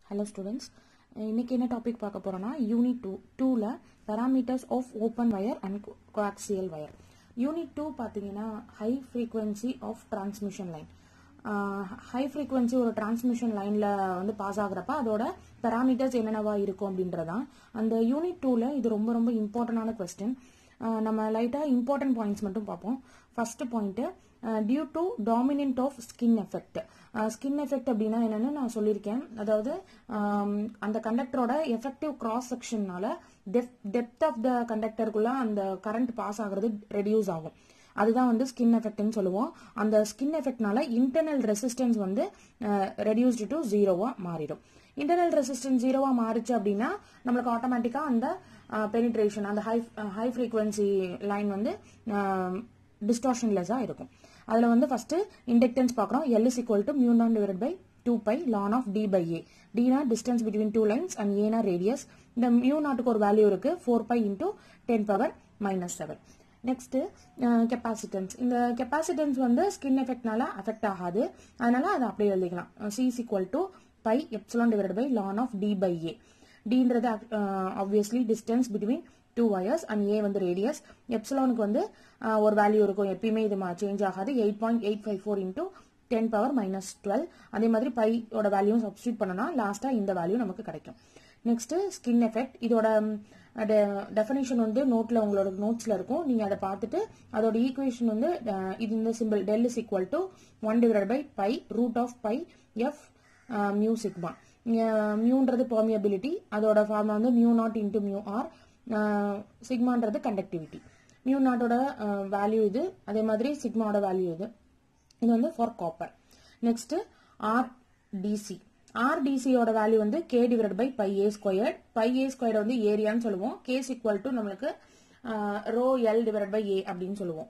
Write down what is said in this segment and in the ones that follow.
Hello students, இன்னைக்கு என்ன topic பார்க்க போறோம்னா யூனிட் 2ல parameters of open wire and coaxial wire. Unit 2 பாத்தீங்கன்னா high frequency of transmission line. high frequency ஒரு transmission lineல வந்து பாஸ் ஆகுறப்ப அதோட parameters என்னென்னவா இருக்கும் அப்படின்றதான். அந்த யூனிட் 2ல இது ரொம்ப ரொம்ப இம்பார்ட்டன்டான क्वेश्चन. நம்ம லைட்டா இம்பார்ட்டன்ட் பாயிண்ட்ஸ் மட்டும் பார்ப்போம். First point due to dominant of skin effect. Skin effect அப்படின்னா என்னன்னு நான் சொல்லியிருக்கேன். அதாவது அந்த கண்டக்டரோட எஃபெக்டிவ் கிராஸ் செக்ஷன்னால டெப்த் ஆஃப் த கண்டக்டருக்குள்ள அந்த கரண்ட் பாஸ் ஆகுறது ரெடியூஸ் ஆகும். அதுதான் வந்து ஸ்கின் எஃபெக்ட்னு சொல்லுவோம். அந்த ஸ்கின் எஃபெக்ட்னால இன்டர்னல் ரெசிஸ்டன்ஸ் வந்து ரெடியூஸ்டு டு ஜீரோவா மாறிடும். இன்டர்னல் ரெசிஸ்டன்ஸ் ஜீரோவா மாறிச்சு அப்படின்னா நம்மளுக்கு ஆட்டோமேட்டிக்கா அந்த பெனிட்ரேஷன் அந்த ஹை ஃப்ரீக்வன்சி லைன் வந்து டிஸ்டார்ஷன்லெஸ்ஸா இருக்கும். அதுல வந்து ஃபர்ஸ்ட் இண்டக்டன்ஸ் பார்க்குறோம். L is equal to mu naught divided by 2 pi ln of d by a. d na distance between two lines and a na radius. இந்த mu நாட்டுக்கு ஒரு value இருக்கு 4 pi into 10 power minus 7. Next capacitance. இந்த capacitance வந்து skin எஃபெக்ட்னால affect ஆகாது. அதனால அதை அப்படியே எழுதிக்கலாம். C is equal to pi epsilon divided by ln of d by a. dன்றது obviously distance between two wires and a வந்து radius. எப்சிலானுக்கு வந்து ஒரு வேல்யூ இருக்கும். எப்பயுமே இது சேஞ்ச் ஆகாது. 8.854 into 10 power minus 12. அதே மாதிரி பை ஓட வேல்யூ சப்ஸ்டிட்யூட் பண்ணனா லாஸ்டா இந்த வேல்யூ நமக்கு கிடைக்கும். Next skin effect. இதோட டெஃபினிஷன் வந்து நோட்ல உங்களோட நோட்ஸ்ல இருக்கும். நீங்க அதை பார்த்துட்டு அதோட ஈக்குவேஷன் வந்து இது இந்த simple del is equal to 1 divided by pi root of pi f mu sigma. மியூன்றது பெர்மியபிலிட்டி. அதோட ஃபார்முலா வந்து mu naught into mu r. சிக்மான்றது கண்டக்டிவிட்டி. மியூ நாட்டோட வேல்யூ இது. அதே மாதிரி சிக்மாவோட வேல்யூ இது. இது வந்து ஃபார் காப்பர். Next RDC. ஆர்டிசியோட வேல்யூ வந்து k divided by pi a squared. Pi a squared வந்து ஏரியான்னு சொல்லுவோம். k is equal to நம்மளுக்கு rho l divided by a அப்படின்னு சொல்லுவோம்.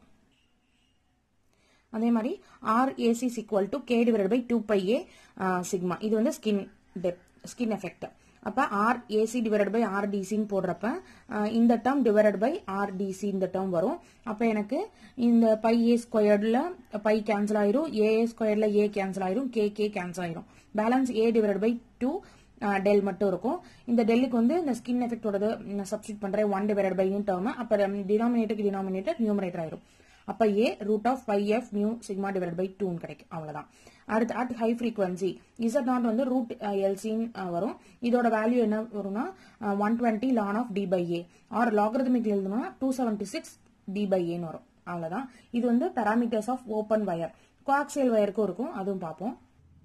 அதே மாதிரி RAC is equal to k divided by 2 pi a sigma. இது வந்து ஸ்கின் எஃபெக்ட். அப்ப RAC divided by RDC போடுறப்ப இந்த டேர்ம் divided by RDC இந்த டேர்ம் வரும். அப்ப எனக்கு இந்த பை ஏ ஸ்கொயர்ட்ல பை கேன்சல் ஆயிரும், ஏ ஸ்கொயர்ட்ல ஏ கேன்சல் ஆயிரும், கே கேன்சல் ஆயிரும். Balance a divided by 2 del மட்டும் இருக்கும். இந்த டெல்லுக்கு வந்து இந்த ஸ்கின் எஃபெக்டோட சப்ஸ்டிட் பண்றேன் 1 divided by டேர்ம். அப்ப டினாமினேட்டருக்கு டினாமினேட்டர் நியூமரேட்டர் ஆயிரும். அப்ப a root of pi f mu sigma divided by 2 கிடைக்கும். அவ்வளவுதான். அடுத்து at high frequency z naught வந்து root LC வரும். இதோட வேல்யூ என்ன வரும்னா 120 ln of d by a or logarithmic எழுதணும்னா 276 d by a ன்னு வரும். அவ்வளவுதான். இது வந்து parameters of open wire. coaxial wireக்கும் இருக்கும். அதுவும் பார்ப்போம்.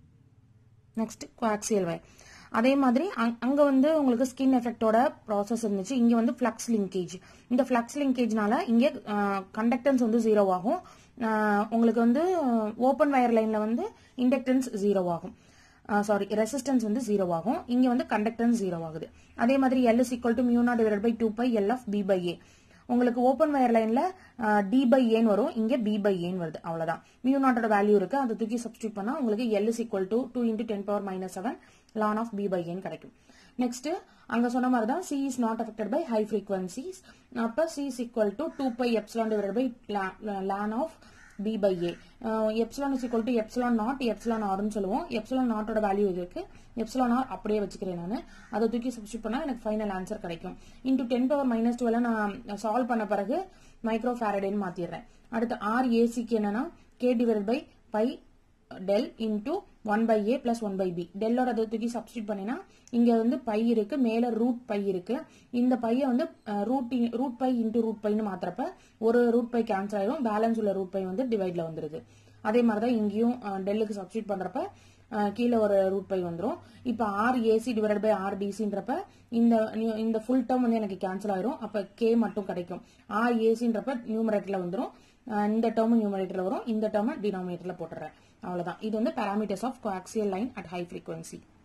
Next coaxial wire. அதே மாதிரி அங்க வந்து உங்களுக்கு ஸ்கின் எஃபெக்டோட ப்ராசஸ் இருந்துச்சு. இங்க வந்து ஃப்ளக்ஸ் லிங்கேஜ். இந்த ஃப்ளக்ஸ் லிங்கேஜ்னால இங்க கண்டக்டன்ஸ் வந்து ஜீரோ ஆகும். உங்களுக்கு வந்து ஓபன் வயர் லைன்ல வந்து இண்டக்டன்ஸ் ஜீரோ ஆகும். சாரி ரெசிஸ்டன்ஸ் வந்து ஜீரோ ஆகும். இங்க வந்து கண்டக்டன்ஸ் ஜீரோ ஆகுது. அதே மாதிரி L is equal to mu naught divided by 2 pi L of B by A. உங்களுக்கு ஓபன் வயர் லைன்ல D by A வரும். இங்க B by A வருது. அவ்வளவுதான். mu naught ஓட வேல்யூ இருக்கு. அதை தூக்கி சப்ஸ்டிட்யூட் பண்ணா உங்களுக்கு L is equal to 2 into 10 power minus 7 ln of B by A கிடைக்கும். நெக்ஸ்ட் அங்க சொன்ன மாதிரி தான் C is not affected by high frequencies. அப்ப C is equal to 2 pi epsilon divided by ln of B by A. epsilon is equal to epsilon naught epsilon r ன்னு சொல்லுவோம். epsilon naught ஓட value இருக்கு. epsilon r அப்படியே வச்சுக்கிறேன் நான். அதை தூக்கி சப்ஸ்டிட்யூட் பண்ணா எனக்கு ஃபைனல் ஆன்சர் கிடைக்கும். into 10 power minus 12 நான் சால்வ் பண்ண பிறகு மைக்ரோ ஃபாரடேன்னு மாத்திடுறேன். அடுத்து RAC க்கு என்னன்னா k divided by pi del into 1 by a plus 1 by b. டெல்லோட அதை தூக்கி சப்ஸ்டிட்யூட் பண்ணினா இங்க வந்து பை இருக்கு, மேல ரூட் பை இருக்கு. இந்த பைய வந்து ரூட் பை இன்டு ரூட் பைன்னு மாத்திரப்ப ஒரு ரூட் பை கேன்சல் ஆயிரும். பேலன்ஸ் உள்ள ரூட் பை வந்து டிவைட்ல வந்துருது. அதே மாதிரிதான் இங்கேயும் டெல்லுக்கு சப்ஸ்டிட்யூட் பண்றப்ப கீழே ஒரு ரூட் பை வந்துரும். இப்ப RAC divided by RDCன்றப்ப இந்த ஃபுல் டேர்ம் வந்து எனக்கு கேன்சல் ஆயிரும். அப்ப k மட்டும் கிடைக்கும். RACன்றப்ப நியூமரேட்டர்ல வந்துரும். இந்த டேர்ம் நியூமரேட்டர்ல வரும். இந்த டேர்ம் டினாமினேட்டர்ல போட்டுறேன். அவ்வளவுதான். இது வந்து parameters of coaxial line at high frequency.